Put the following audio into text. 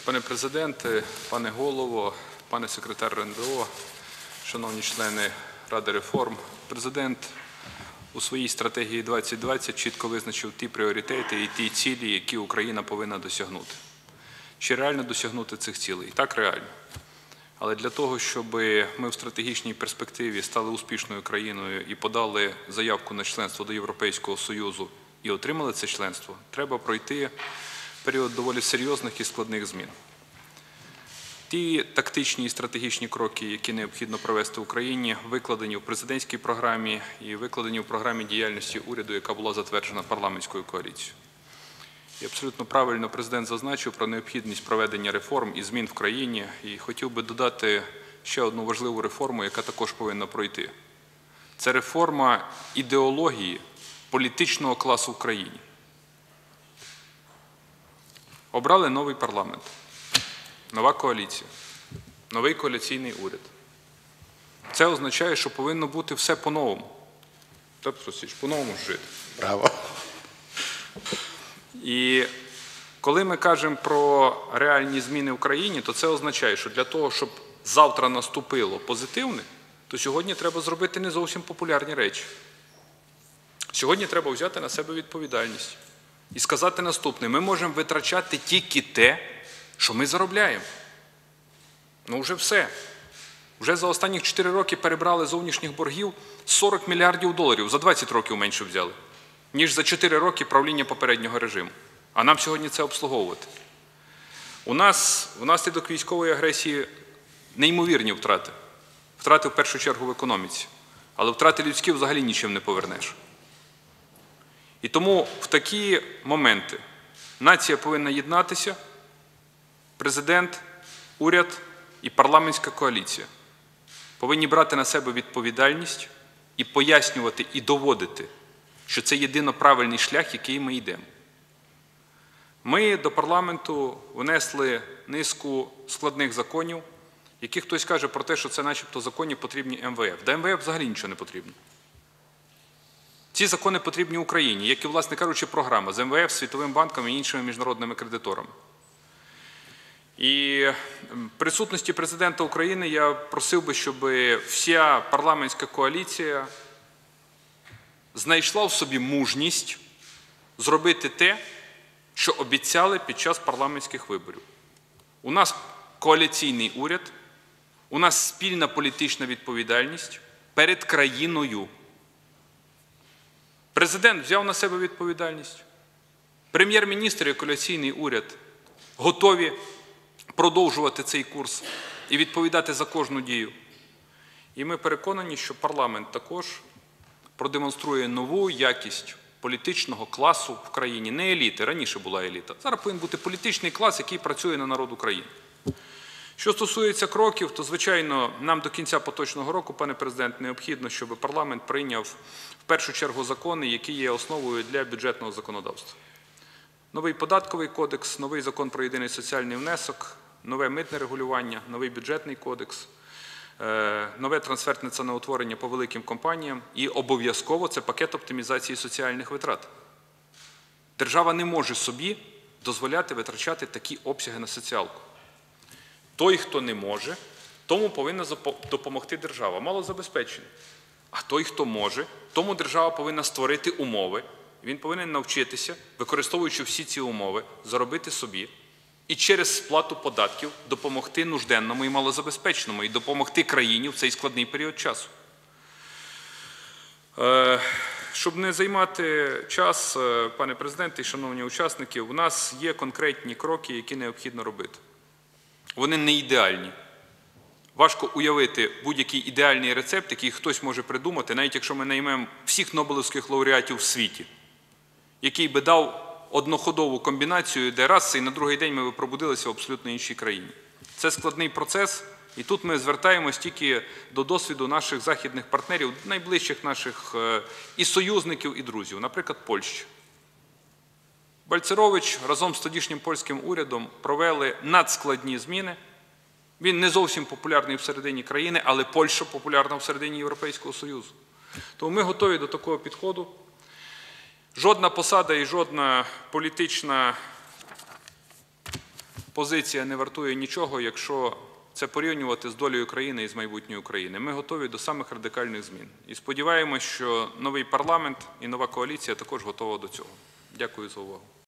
Пане Президенте, пане Голово, пане секретар РНБО, шановні члени Ради реформ, Президент у своїй стратегії 2020 чітко визначив ті пріоритети і ті цілі, які Україна повинна досягнути. Чи реально досягнути цих цілей? Так, реально. Але для того, щоб ми в стратегічній перспективі стали успішною країною і подали заявку на членство до Європейського Союзу і отримали це членство, треба пройти період доволі серйозних і складних змін. Ті тактичні і стратегічні кроки, які необхідно провести в Україні, викладені в президентській програмі і викладені в програмі діяльності уряду, яка була затверджена парламентською коаліцією. І абсолютно правильно президент зазначив про необхідність проведення реформ і змін в країні. І хотів би додати ще одну важливу реформу, яка також повинна пройти. Це реформа ідеології політичного класу в країні. Обрали новий парламент, нова коаліція, новий коаліційний уряд. Це означає, що повинно бути все по-новому. Тобто, по-новому жити. Браво. І коли ми кажемо про реальні зміни в країні, то це означає, що для того, щоб завтра наступило позитивне, то сьогодні треба зробити не зовсім популярні речі. Сьогодні треба взяти на себе відповідальність і сказати наступне: ми можемо витрачати тільки те, що ми заробляємо. Ну вже все. Вже за останні 4 роки перебрали зовнішніх боргів 40 мільярдів доларів, за 20 років менше взяли, ніж за 4 роки правління попереднього режиму. А нам сьогодні це обслуговувати. У нас внаслідок військової агресії неймовірні втрати. Втрати в першу чергу в економіці. Але втрати людські взагалі нічим не повернеш. І тому в такі моменти нація повинна єднатися, президент, уряд і парламентська коаліція повинні брати на себе відповідальність і пояснювати і доводити, що це єдино правильний шлях, який ми йдемо. Ми до парламенту внесли низку складних законів, які хтось каже про те, що це начебто закони потрібні МВФ. До МВФ взагалі нічого не потрібно. Ці закони потрібні Україні, як і, власне кажучи, програма з МВФ, Світовим банком і іншими міжнародними кредиторами. І в присутності президента України я просив би, щоб вся парламентська коаліція знайшла в собі мужність зробити те, що обіцяли під час парламентських виборів. У нас коаліційний уряд, у нас спільна політична відповідальність перед країною. Президент взяв на себе відповідальність. Прем'єр-міністр і коаліційний уряд готові продовжувати цей курс і відповідати за кожну дію. І ми переконані, що парламент також продемонструє нову якість політичного класу в країні. Не еліти, раніше була еліта. Зараз повинен бути політичний клас, який працює на народ України. Що стосується кроків, то, звичайно, нам до кінця поточного року, пане Президент, необхідно, щоб парламент прийняв в першу чергу закони, які є основою для бюджетного законодавства. Новий податковий кодекс, новий закон про єдиний соціальний внесок, нове митне регулювання, новий бюджетний кодекс, нове трансфертне ціноутворення по великим компаніям і обов'язково це пакет оптимізації соціальних витрат. Держава не може собі дозволяти витрачати такі обсяги на соціалку. Той, хто не може, тому повинна допомогти держава, малозабезпечений. А той, хто може, тому держава повинна створити умови, він повинен навчитися, використовуючи всі ці умови, заробити собі і через сплату податків допомогти нужденному і малозабезпеченому, і допомогти країні в цей складний період часу. Щоб не займати час, пане Президенте і шановні учасники, у нас є конкретні кроки, які необхідно робити. Вони не ідеальні. Важко уявити будь-який ідеальний рецепт, який хтось може придумати, навіть якщо ми наймемо всіх нобелівських лауреатів в світі, який би дав одноходову комбінацію, де раз і на другий день ми би пробудилися в абсолютно іншій країні. Це складний процес, і тут ми звертаємось тільки до досвіду наших західних партнерів, найближчих наших і союзників, і друзів, наприклад, Польща. Бальцерович разом з тодішнім польським урядом провели надскладні зміни. Він не зовсім популярний всередині країни, але Польща популярна всередині Європейського Союзу. Тому ми готові до такого підходу. Жодна посада і жодна політична позиція не вартує нічого, якщо це порівнювати з долею країни і з майбутньою України. Ми готові до самих радикальних змін. І сподіваємось, що новий парламент і нова коаліція також готова до цього. Дякую за увагу.